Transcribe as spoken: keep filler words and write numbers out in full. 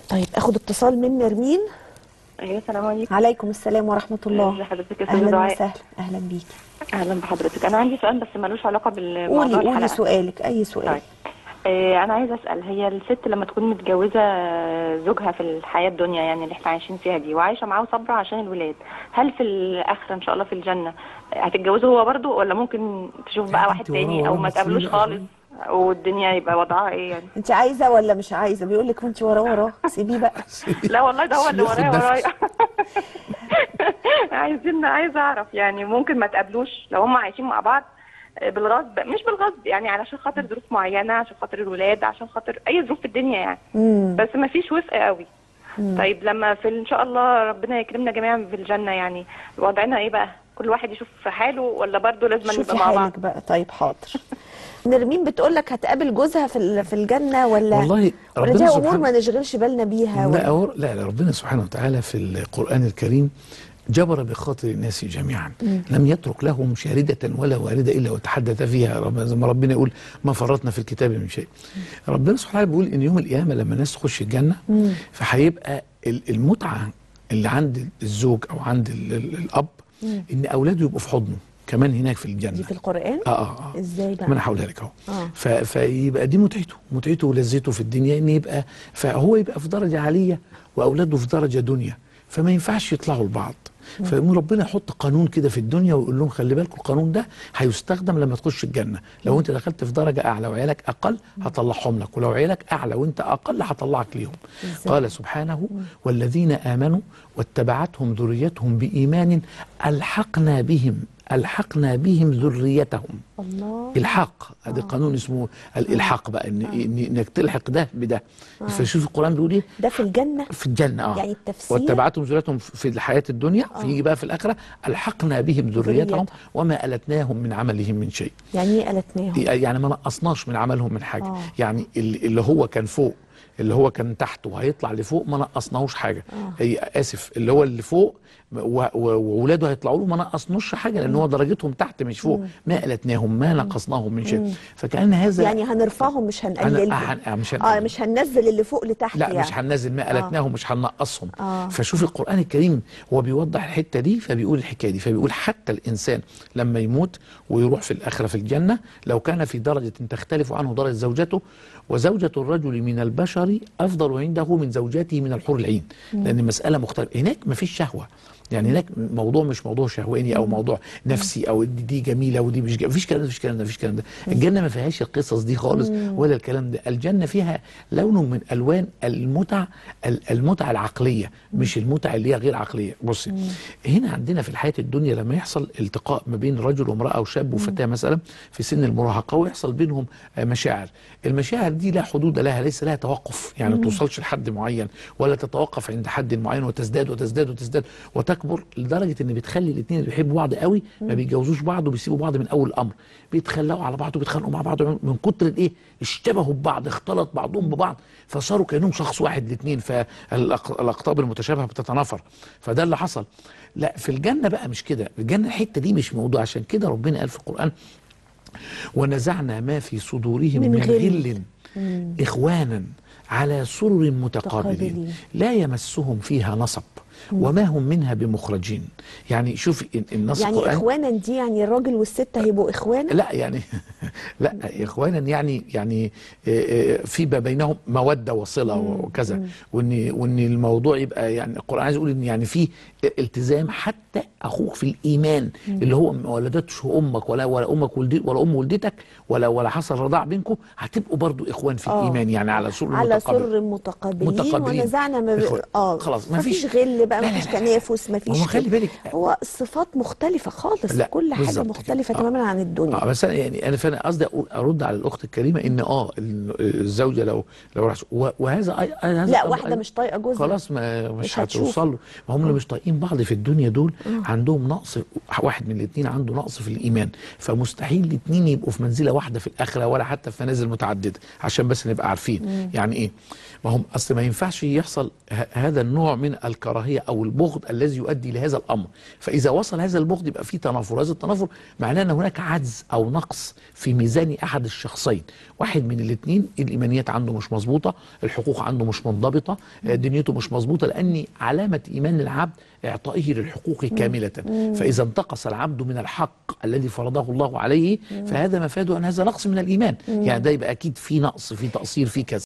طيب اخد اتصال من نرمين. ايوه السلام عليكم. عليكم السلام ورحمه الله. ازي حضرتك يا استاذه دعاء؟ اهلا وسهلا. اهلا بيكي. اهلا بحضرتك. انا عندي سؤال بس ملوش علاقه بالموضوع قولي الحلقه. قولي سؤالك، اي سؤال. طيب آه انا عايزه اسال، هي الست لما تكون متجوزه زوجها في الحياه الدنيا يعني اللي احنا عايشين فيها دي وعايشه معاه وصابره عشان الولاد، هل في الاخره ان شاء الله في الجنه هتتجوزه هو برضه، ولا ممكن تشوف بقى واحد تاني او ما تقابلوش خالص والدنيا يبقى وضعها ايه يعني؟ انت عايزه ولا مش عايزه؟ بيقول لك وانت وراه وراه سيبيه بقى. لا والله ده هو اللي ورايا ورايا. عايزين عايزه اعرف يعني ممكن ما تقابلوش لو هم عايشين مع بعض بالغصب، مش بالغصب يعني، علشان خاطر ظروف معينه، عشان خاطر الولاد، عشان خاطر اي ظروف في الدنيا يعني. مم. بس ما فيش وفق قوي. مم. طيب لما في ان شاء الله ربنا يكرمنا جميعا في الجنه يعني وضعنا ايه بقى؟ كل واحد يشوف في حاله ولا برضه لازم نبقى مع بعض؟ بقى. طيب حاضر. نرمين بتقول لك هتقابل جوزها في في الجنه ولا والله ولا دي امور ما نشغلش بالنا بيها؟ لا ولا؟ لا لا ربنا سبحانه وتعالى في القرآن الكريم جبر بخاطر الناس جميعا. مم. لم يترك لهم شاردة ولا واردة إلا وتحدث فيها، زي ما ربنا يقول ما فرطنا في الكتاب من شيء. مم. ربنا سبحانه وتعالى بيقول إن يوم القيامة لما الناس تخش الجنة مم. فهيبقى المتعة اللي عند الزوج أو عند الأب مم. إن أولاده يبقوا في حضنه كمان هناك في الجنة. دي في القرآن؟ اه اه اه ازاي بقى؟ ما انا هقولها لك اهو. آه. فيبقى دي متعته، متعته ولذته في الدنيا ان يبقى فهو يبقى في درجة عالية واولاده في درجة دنيا، فما ينفعش يطلعوا لبعض. فيقوم ربنا يحط قانون كده في الدنيا ويقول لهم خلي بالكم القانون ده هيستخدم لما تخش الجنة. لو انت دخلت في درجة اعلى وعيالك اقل هطلعهم لك، ولو عيالك اعلى وانت اقل هطلعك ليهم. قال سبحانه والذين امنوا واتبعتهم ذريتهم بايمان الحقنا بهم الحقنا بهم ذريتهم. الله. الحاق هذا قانون اسمه الالحاق بقى، ان آه. انك تلحق ده بده. آه. فشوف القران بيقول ايه؟ ده في الجنه؟ في الجنه اه يعني التفسير واتبعتهم ذريتهم في الحياه الدنيا آه. فيجي بقى في الاخره الحقنا بهم ذريتهم وما التناهم من عملهم من شيء. يعني ايه التناهم؟ يعني ما نقصناش من عملهم من حاجه. آه. يعني اللي هو كان فوق اللي هو كان تحت وهيطلع لفوق ما نقصناهوش حاجه. آه. هي اسف اللي هو اللي فوق وولاده هيطلعوا له ما نقصنوش حاجه لان هو درجتهم تحت مش فوق. ما قلتناهم ما نقصناهم من شيء. فكأن هذا يعني هنرفعهم مش هنقللهم. هن... مش هن... اه مش هننزل اللي فوق لتحت. لا يعني مش هننزل ما قلتناهم آه. مش هننقصهم. آه. فشوف القرآن الكريم هو بيوضح الحته دي، فبيقول الحكايه دي، فبيقول حتى الانسان لما يموت ويروح في الاخره في الجنه لو كان في درجه تختلف عنه درجه زوجته، وزوجة الرجل من البشر أفضل عنده من زوجاته من الحور العين. مم. لأن المسألة مختلفة. هناك ما فيش شهوة، يعني هناك موضوع مش موضوع شهواني او موضوع نفسي او دي, دي جميله ودي مش جميلة. مفيش كلام ده مفيش كلام ده مفيش كلام ده. الجنه ما فيهاش القصص دي خالص ولا الكلام ده. الجنه فيها لون من الوان المتع المتعه العقليه مش المتعه اللي هي غير عقليه. بصي هنا عندنا في الحياه الدنيا لما يحصل التقاء ما بين رجل وامراه وشاب وفتاه مثلا في سن المراهقه ويحصل بينهم مشاعر، المشاعر دي لا حدود لها، ليس لها توقف، يعني ما توصلش لحد معين ولا تتوقف عند حد معين وتزداد وتزداد وتزداد وتكبر لدرجه ان بتخلي الاثنين اللي بيحبوا بعض قوي ما بيتجوزوش بعض وبيسيبوا بعض من اول الامر، بيتخلقوا على بعض وبيتخانقوا مع بعض من كتر الايه؟ اشتبهوا ببعض، اختلط بعضهم ببعض فصاروا كانهم شخص واحد الاثنين، فالاقطاب المتشابهه بتتنافر. فده اللي حصل. لا في الجنه بقى مش كده، الجنه الحته دي مش موضوع. عشان كده ربنا قال في القران ونزعنا ما في صدورهم من, من غل اخوانا على سرر متقابلين لا يمسهم فيها نصب وما هم منها بمخرجين. يعني شوف النص يعني اخوانا دي يعني الراجل والست هيبقوا اخوانا؟ لا يعني لا اخوانا يعني يعني في بينهم موده وصله وكذا، وان وان الموضوع يبقى يعني القران عايز يقول ان يعني في التزام حتى اخوك في الايمان مم. اللي هو ما ولدتش امك ولا ولا امك ولدت ولا ام ولدتك ولا ولا حصل رضاع بينكم، هتبقوا برضو اخوان في أوه. الايمان يعني على سر على متقابل. سر متقابلين, متقابلين. ونزعنا ما ب... اه خلاص ما فيش غل بقى، ما فيش تنافس، ما فيش. هو خلي بالك هو الصفات مختلفه خالص، لا كل حاجه مختلفه آه. تماما عن الدنيا. اه بس انا يعني انا فانا قصدي ارد على الاخت الكريمه ان اه الزوجه لو لو راح وهذا هذا لا واحده مش طايقه جوزها خلاص ما مش, مش هتوصل له. ما هم اللي مش طايقين بعض في الدنيا دول م. عندهم نقص، واحد من الاثنين عنده نقص في الايمان، فمستحيل الاثنين يبقوا في منزله واحده في الاخره ولا حتى في منازل متعدده. عشان بس نبقى عارفين م. يعني ايه. ما هم اصل ما ينفعش يحصل هذا النوع من الكراهيه الكراهيه او البغض الذي يؤدي لهذا الامر. فاذا وصل هذا البغض يبقى في تنافر، هذا التنافر معناه ان هناك عجز او نقص في ميزان احد الشخصين، واحد من الاثنين الايمانيات عنده مش مظبوطه، الحقوق عنده مش منضبطه، دنيته مش مظبوطه، لان علامه ايمان العبد اعطائه للحقوق كامله. فاذا انتقص العبد من الحق الذي فرضه الله عليه فهذا مفاده ان هذا نقص من الايمان، يعني ده يبقى اكيد في نقص، في تقصير، في كذا.